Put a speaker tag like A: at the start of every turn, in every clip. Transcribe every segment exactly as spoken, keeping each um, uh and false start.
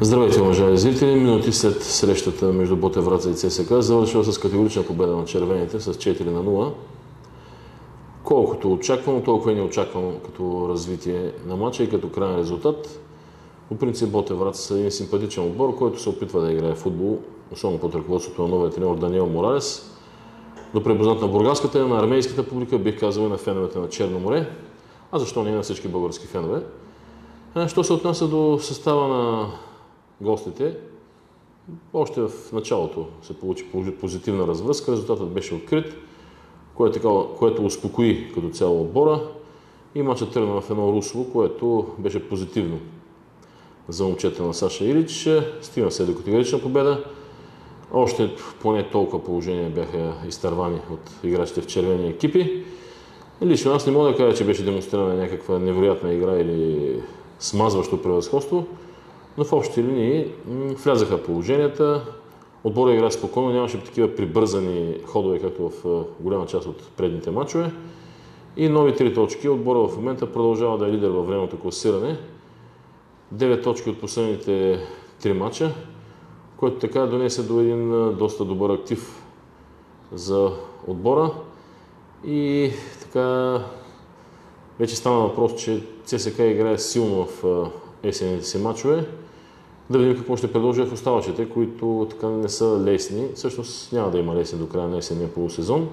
A: Здравейте, уважаеми зрители! Минути след срещата между Ботев Враца и ЦСКА завършва с категорична победа на червените с четири на нула. Колкото очаквано, толкова и неочаквано като развитие на матча и като крайен резултат. По принцип Ботев Враца са един симпатичен отбор, който се опитва да играе футбол, особено под ръководството на новия треньор Даниел Моралес. До препознат на бургаската, на армейската публика, бих казал и на феновете на Черно море, а защо не и на всички български фенове. Що се отнася до състава на гостите, още в началото се получи позитивна развръзка, резултатът беше открит, което, което успокои като цяло отбора и матчът тръгна в едно русло, което беше позитивно за момчета на Саша Илич. Стигна се до категорична победа. Още поне толкова положения бяха изтървани от играчите в червени екипи. Лично аз не мога да кажа, че беше демонстрирана някаква невероятна игра или смазващо превъзходство, но в общи линии влязаха положенията. Отбора игра спокойно, нямаше такива прибързани ходове, както в голяма част от предните матчове. И нови три точки. Отбора в момента продължава да е лидер във времето класиране. девет точки от последните три матча, който така донесе до един доста добър актив за отбора. И така вече стана въпрос, че ЦСКА играе силно в есенните си матчове. Да видим какво ще предложи в оставащите, които така не са лесни. Всъщност няма да има лесни до края на есенния полусезон.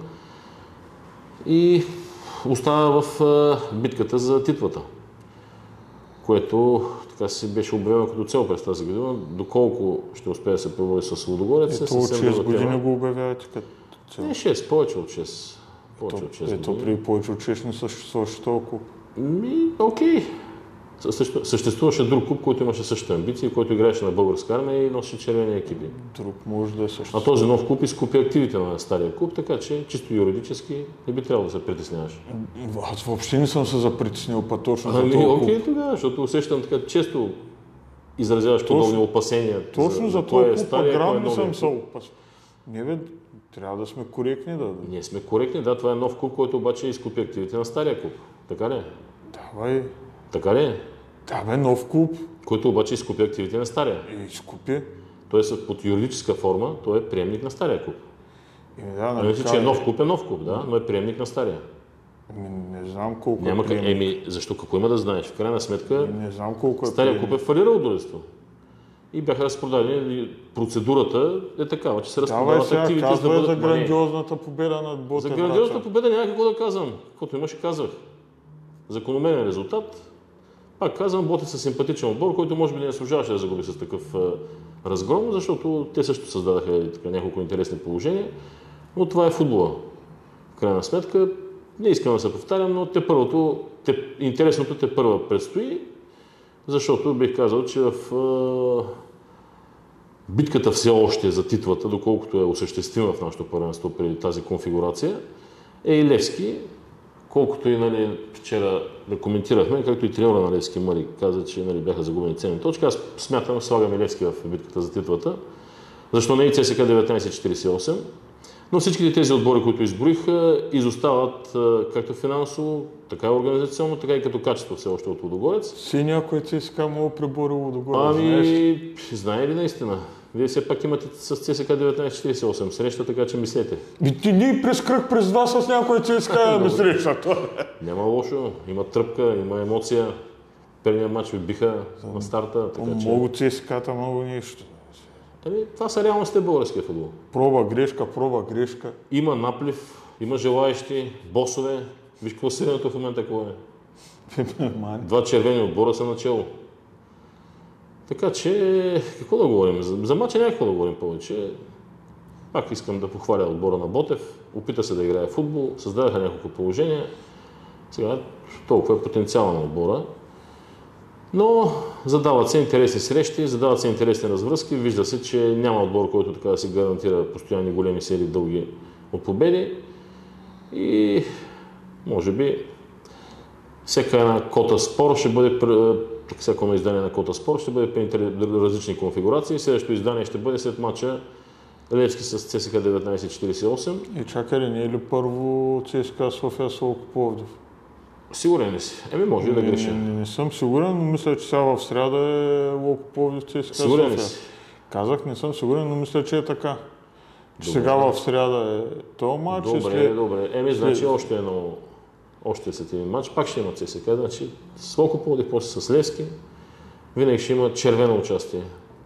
A: И остава в битката за титлата, което така си беше обявено като цел през тази година. Доколко ще успее да се пребори с Лудогорец.
B: Ето от шест години го обявявате като цел.
A: Не шест, повече от шест. Повече от шест
B: Ето при повече от шест не съществуваше толкова.
A: Ми, окей. Съществуваше друг клуб, който имаше същата амбиция, който играеше на българска армия и носеше червени екипи.
B: Друг може да е съществува.
A: А този нов клуб изкупи активите на стария клуб, така че чисто юридически не би трябвало да се притесняваш.
B: Аз въобще не съм се запритеснил па точно за
A: ами,
B: толкова.
A: Окей тогава, защото усещам така често изразяваш подобни опасения.
B: Точно за, за толкова па грам не съм се опасен. Не бе, трябва да сме коректни да...
A: Ние сме коректни, да, това е нов клуб, който обаче изкупи активите на стария клуб. Така ли?
B: Давай.
A: Така ли?
B: Да бе, нов клуб.
A: Който обаче изкупи активите на стария.
B: И изкупи.
A: Той е под юридическа форма, той е приемник на стария клуб.
B: Еми да,
A: нали мисля, че е нов клуб, е нов клуб, да, но е приемник на стария.
B: Еми, не знам колко
A: Няма
B: е приемник.
A: Еми, защо, какво има да знаеш? В крайна сметка,
B: Еми, не знам колко е
A: стария
B: приемник.
A: клуб е фалирал дружество. И бяха разпродадени. Процедурата е такава, че се разпродават активите,
B: за да бъдат... за
A: бъдат...
B: грандиозната победа над Ботев
A: За
B: Враца.
A: грандиозната победа няма какво да казвам. Каквото имаше, казах. Закономерен резултат. Пак казвам, Ботев са симпатичен отбор, който може би не заслужаваше да загуби с такъв а, разгром, защото те също създадаха така, няколко интересни положения. Но това е футбола. В крайна сметка, не искам да се повтарям, но те първото, те, интересното те първа предстои, защото бих казал, че в а, битката все още за титлата, доколкото е осъществима в нашото първенство преди тази конфигурация, е и Левски. Колкото и нали, вчера да коментирахме, както и треньора на Левски Мари каза, че нали, бяха загубени ценни точки, аз смятам, слагам и Левски в битката за титлата. Защо не и ЦСКА деветнайсет четирийсет и осем? Но всичките тези отбори, които изборих, изостават както финансово, така и организационно, така и като качество все още от Лудогорец.
B: Си някой ЦСКА мога пребори Лудогорец,
A: ами, знае ли наистина? Вие все пак имате с ЦСКА деветнайсет четирийсет и осем среща, така че мислете.
B: И ти ние през кръг през два с някой ЦСКА ми среща.
A: Няма лошо, има тръпка, има емоция. Първият матч ви биха на старта, така че...
B: Много ЦСКА-та, много нищо.
A: Ами, това са реалностите в българския футбол.
B: Проба грешка, проба грешка.
A: Има наплив, има желаещи, босове. Виж класирането в момента какво е. Два червени отбора са начало. Така че, какво да говорим? За, за матча няма какво да говорим повече. Пак искам да похваля отбора на Ботев. Опита се да играе футбол, създадаха няколко положения. Сега толкова е потенциално на отбора. Но задават се интересни срещи, задават се интересни развръзки. Вижда се, че няма отбор, който така да си гарантира постоянни големи серии дълги от победи. И може би всяка една кота спор ще бъде, всяко едно издание на кота спор ще бъде при различни конфигурации. Следващото издание ще бъде след матча Левски с ЦСКА деветнайсет четирийсет и осем.
B: И чакай ли, не е ли първо ЦСКА София Солко Пловдив?
A: Сигурен ли си? Еми, може и да греша.
B: Не, не, не съм сигурен, но мисля, че сега в сряда е Локо Пловдив ЦСКА София.
A: Сигурен ли си?
B: Казах, не съм сигурен, но мисля, че е така. Че сега в сряда е този матч.
A: Добре,
B: след...
A: добре. Еми, значи още едно, още след един матч, пак ще има ЦСКА, значи с Локо Пловдив, после с Левски, винаги ще има червено участие.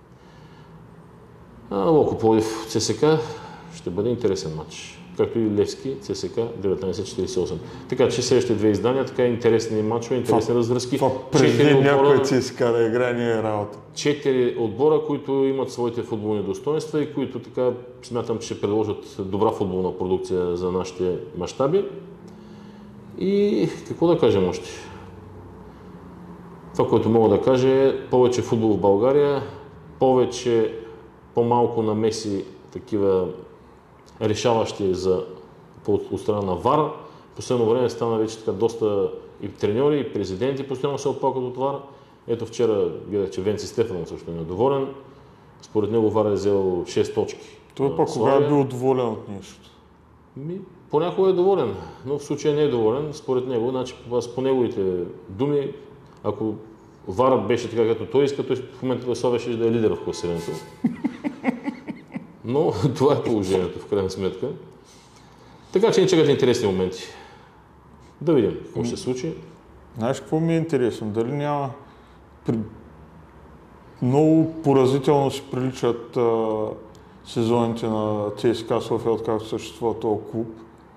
A: А Локо Пловдив ЦСКА ще бъде интересен матч. Както и Левски, ЦСКА деветнайсет четирийсет и осем. Така че следващите две издания, така интересни матчове, интересни разръзки.
B: Това преди някой ЦСКА да играе, не е работа.
A: Четири отбора, които имат своите футболни достоинства и които така смятам, че ще предложат добра футболна продукция за нашите мащаби. И какво да кажем още? Това, което мога да кажа е повече футбол в България, повече, по-малко намеси такива решаващи за от страна на ВАР. В последно време стана вече така доста и треньори, и президенти постоянно се опакват от ВАР. Ето вчера гледах, че Венци Стефанов също е недоволен. Според него ВАР е взел шест точки.
B: Той пък кога е бил доволен от нещо?
A: Ми, понякога е доволен, но в случая не е доволен. Според него, значи по неговите думи, ако ВАР беше така, като той иска, той в момента Лесовия ще да е лидер в класирането. Но това е положението, в крайна сметка. Така че ни чакат интересни моменти. Да видим какво ще се случи.
B: Знаеш какво ми е интересно? Дали няма... При... Много поразително си приличат а, сезоните на ЦСКА София, откакто съществува този клуб.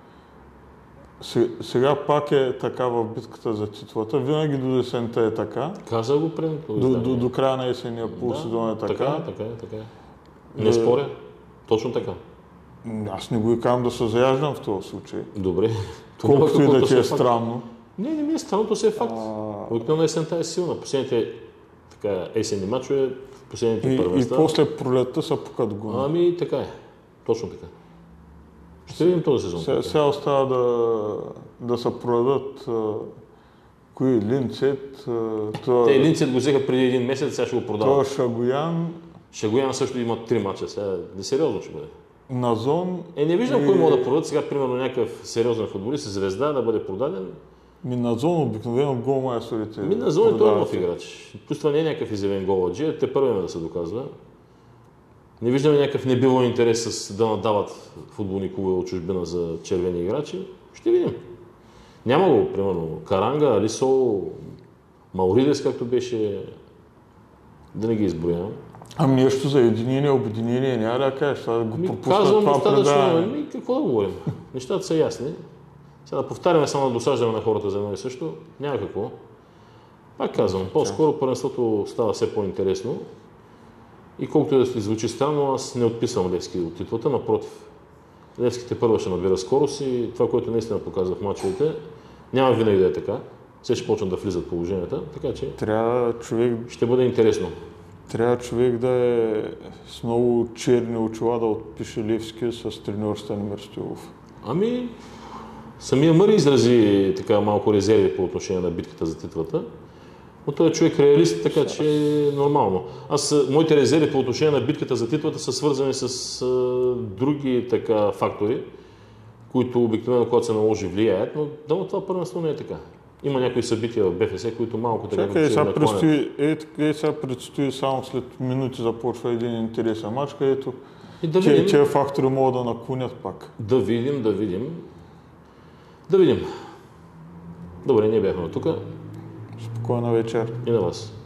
B: Сега пак е така в битката за титлата. Винаги до есента е така.
A: Каза го предното.
B: До, до, до края на есения полусезон е така.
A: Така, така е, така е. Не споря. Точно така.
B: Аз не го и казвам да се заяждам в този случай.
A: Добре.
B: Колкото и да ти е странно.
A: Не, не ми е странно, то си е факт. Обикновено есента е силна. Последните така, есенни мачове, последните първенства.
B: И после пролетта са пукат гуна.
A: Ами така е. Точно така. Ще видим този сезон.
B: Сега, сега остава да, да се продадат а, кои Линцет. А,
A: Те Линцет го взеха преди един месец, сега ще го продават.
B: Това Шагоян.
A: Шагоян също има три мача. Сега несериозно ще бъде.
B: Назон.
A: Е, не виждам
B: и...
A: кой мога да продадат. Сега, примерно, някакъв сериозен футболист, звезда да бъде продаден.
B: Ми Назон обикновено голмайсторите.
A: Ми Назон е той нов играч. Плюс това не е някакъв изявен голаджия, те първи да се доказва. Не виждаме някакъв небивал интерес с да надават футболни клубове от чужбина за червени играчи. Ще видим. Няма го, примерно, Каранга, Алисо, Мауридес, както беше, да не ги изброявам.
B: Ами нещо за единение, обединение, няма да кажеш, това да го пропуснат
A: Казвам
B: това предаване.
A: Ми, какво да говорим? Нещата са ясни. Сега да повтаряме, само да досаждаме на хората за едно и също, няма какво. Пак казвам, по-скоро първенството става все по-интересно. И колкото и да се звучи странно, аз не отписвам Левски от титлата, напротив. Левските първа ще набира скорост и това, което наистина показва в мачовете, няма винаги да е така. Все ще почнат да влизат положенията, така че
B: трябва човек...
A: ще бъде интересно.
B: Трябва човек да е с много черни очила да отпише Левски с треньор Станимир Стоилов.
A: Ами, самия Мъри изрази така малко резерви по отношение на битката за титлата. Но той е човек реалист, така че е нормално. Аз, моите резерви по отношение на битката за титлата са свързани с а, други така фактори, които обикновено, когато се наложи, влияят, но дано това първенство не е така. Има някои събития в БФС, които малко така
B: Чакай, е, сега предстои, е, е, сега предстои само след минути започва един интересен мач, където да те, тези фактори могат да наклонят пак.
A: Да видим, да видим. Да видим. Добре, ние бяхме от тук.
B: Спокойна вечер.
A: И на вас.